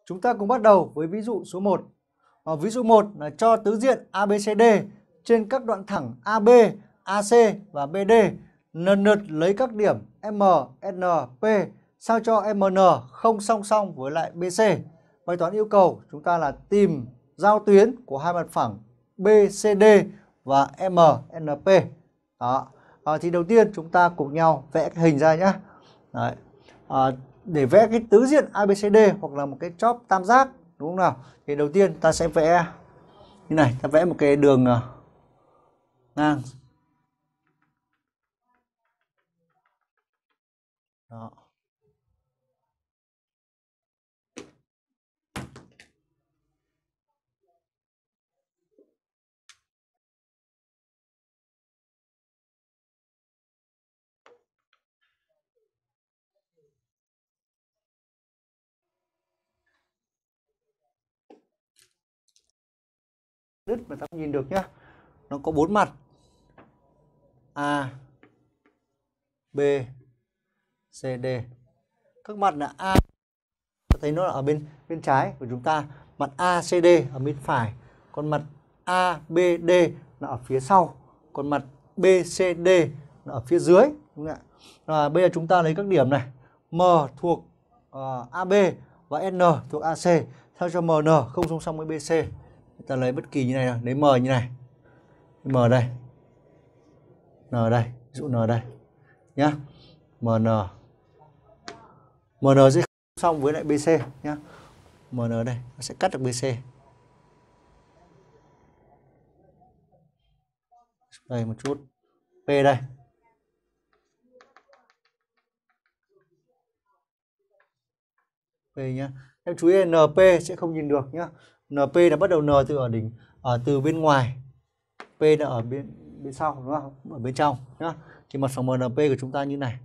Chúng ta cùng bắt đầu với ví dụ số 1. Ví dụ 1 là cho tứ diện ABCD trên các đoạn thẳng AB, AC và BD lần lượt lấy các điểm M, N, P sao cho MN không song song với lại BC. Bài toán yêu cầu chúng ta là tìm giao tuyến của hai mặt phẳng BCD và MNP. Đó. Thì đầu tiên chúng ta cùng nhau vẽ cái hình ra nhé. Đấy. Để vẽ cái tứ diện ABCD hoặc là một cái chóp tam giác, đúng không nào? Thì đầu tiên ta sẽ vẽ như này, ta vẽ một cái đường ngang. Đó. Đứt mà ta không nhìn được nhá. Nó có 4 mặt. A, B, C, D. Các mặt là A, ta thấy nó là ở bên trái của chúng ta, mặt A, C, D ở bên phải, còn mặt A, B, D là ở phía sau, còn mặt B, C, D là ở phía dưới, đúng không ạ? Bây giờ chúng ta lấy các điểm này, M thuộc AB và N thuộc AC, sao cho MN không song song với BC. Ta lấy bất kỳ như này, lấy M như này, M đây, N đây, ví dụ N đây nhá, MN sẽ không song với lại BC nhá. MN đây nó sẽ cắt được BC. Đây một chút. P đây. P nhá. Em chú ý NP sẽ không nhìn được nhá. NP là bắt đầu N từ ở đỉnh, từ bên ngoài. P là ở bên sau, đúng không? Ở bên trong nhá. Thì mặt phẳng MNP của chúng ta như này.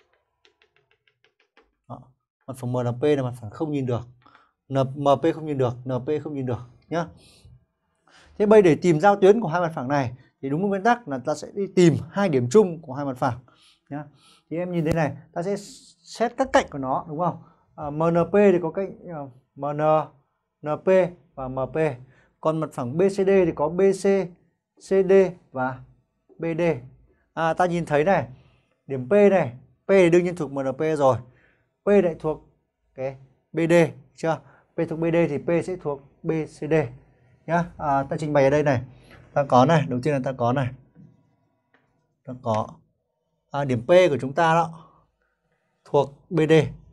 Đó. Mặt phẳng MNP là mặt phẳng không nhìn được. MP không nhìn được, NP không nhìn được nhá. Thế bây để tìm giao tuyến của hai mặt phẳng này thì đúng nguyên tắc là ta sẽ đi tìm hai điểm chung của hai mặt phẳng nhá. Thì em nhìn thế này, ta sẽ xét các cạnh của nó, đúng không? MNP thì có cạnh MN, NP và MP. Còn mặt phẳng BCD thì có BC, CD và BD. Ta nhìn thấy này, điểm P này, P thì đương nhiên thuộc MNP rồi. P lại thuộc cái BD, chưa? P thuộc BD thì P sẽ thuộc BCD nhá. Ta trình bày ở đây này, ta có này, đầu tiên là ta có này, ta có điểm P của chúng ta đó thuộc BD